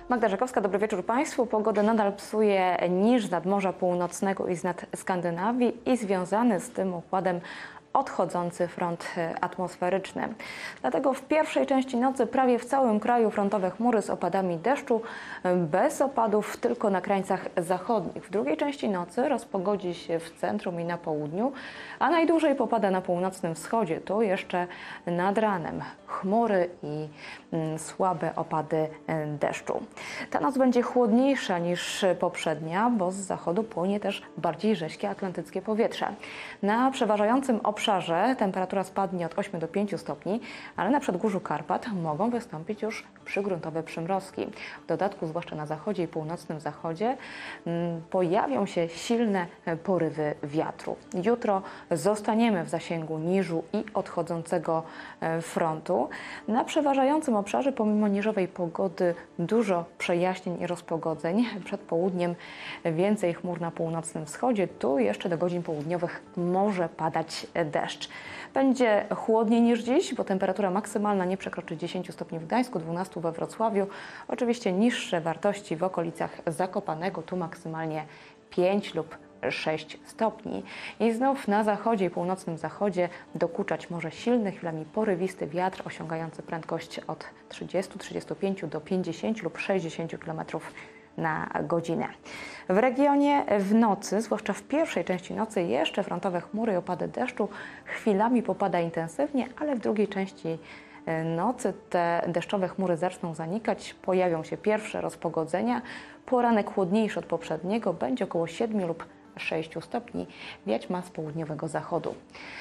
Magda Rzekowska, dobry wieczór Państwu. Pogodę nadal psuje niż z nadmorza północnego i z nad Skandynawii i związany z tym układem odchodzący front atmosferyczny. Dlatego w pierwszej części nocy prawie w całym kraju frontowe chmury z opadami deszczu, bez opadów tylko na krańcach zachodnich. W drugiej części nocy rozpogodzi się w centrum i na południu, a najdłużej popada na północnym wschodzie. Tu jeszcze nad ranem chmury i słabe opady deszczu. Ta noc będzie chłodniejsza niż poprzednia, bo z zachodu płynie też bardziej rześkie atlantyckie powietrze. Na przeważającym obszarze temperatura spadnie od 8 do 5 stopni, ale na przedgórzu Karpat mogą wystąpić już przygruntowe przymrozki. W dodatku, zwłaszcza na zachodzie i północnym zachodzie, pojawią się silne porywy wiatru. Jutro zostaniemy w zasięgu niżu i odchodzącego frontu. Na przeważającym obszarze, pomimo niżowej pogody, dużo przejaśnień i rozpogodzeń. Przed południem więcej chmur na północnym wschodzie. Tu jeszcze do godzin południowych może padać deszcz. Będzie chłodniej niż dziś, bo temperatura maksymalna nie przekroczy 10 stopni w Gdańsku, 12 we Wrocławiu. Oczywiście niższe wartości w okolicach Zakopanego, tu maksymalnie 5 lub 6 stopni. I znów na zachodzie i północnym zachodzie dokuczać może silny, chwilami porywisty wiatr osiągający prędkość od 30, 35 do 50 lub 60 km na godzinę. W regionie w nocy, zwłaszcza w pierwszej części nocy, jeszcze frontowe chmury i opady deszczu. Chwilami popada intensywnie, ale w drugiej części nocy te deszczowe chmury zaczną zanikać. Pojawią się pierwsze rozpogodzenia. Poranek chłodniejszy od poprzedniego, będzie około 7 lub 6 stopni, wiać ma z południowego zachodu.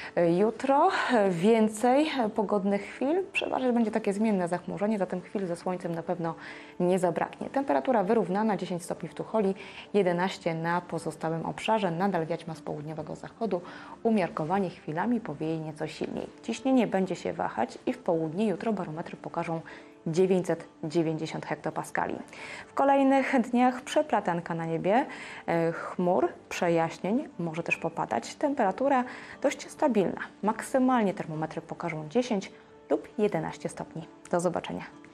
Jutro więcej pogodnych chwil, przeważnie będzie takie zmienne zachmurzenie, zatem chwil ze słońcem na pewno nie zabraknie. Temperatura wyrównana, 10 stopni w Tucholi, 11 na pozostałym obszarze, nadal wiać ma z południowego zachodu, umiarkowanie chwilami powieje nieco silniej. Ciśnienie będzie się wahać i w południe jutro barometry pokażą 990 hektopaskali. W kolejnych dniach przeplatanka na niebie, chmur, przejaśnień, może też popadać. Temperatura dość stabilna. Maksymalnie termometry pokażą 10 lub 11 stopni. Do zobaczenia.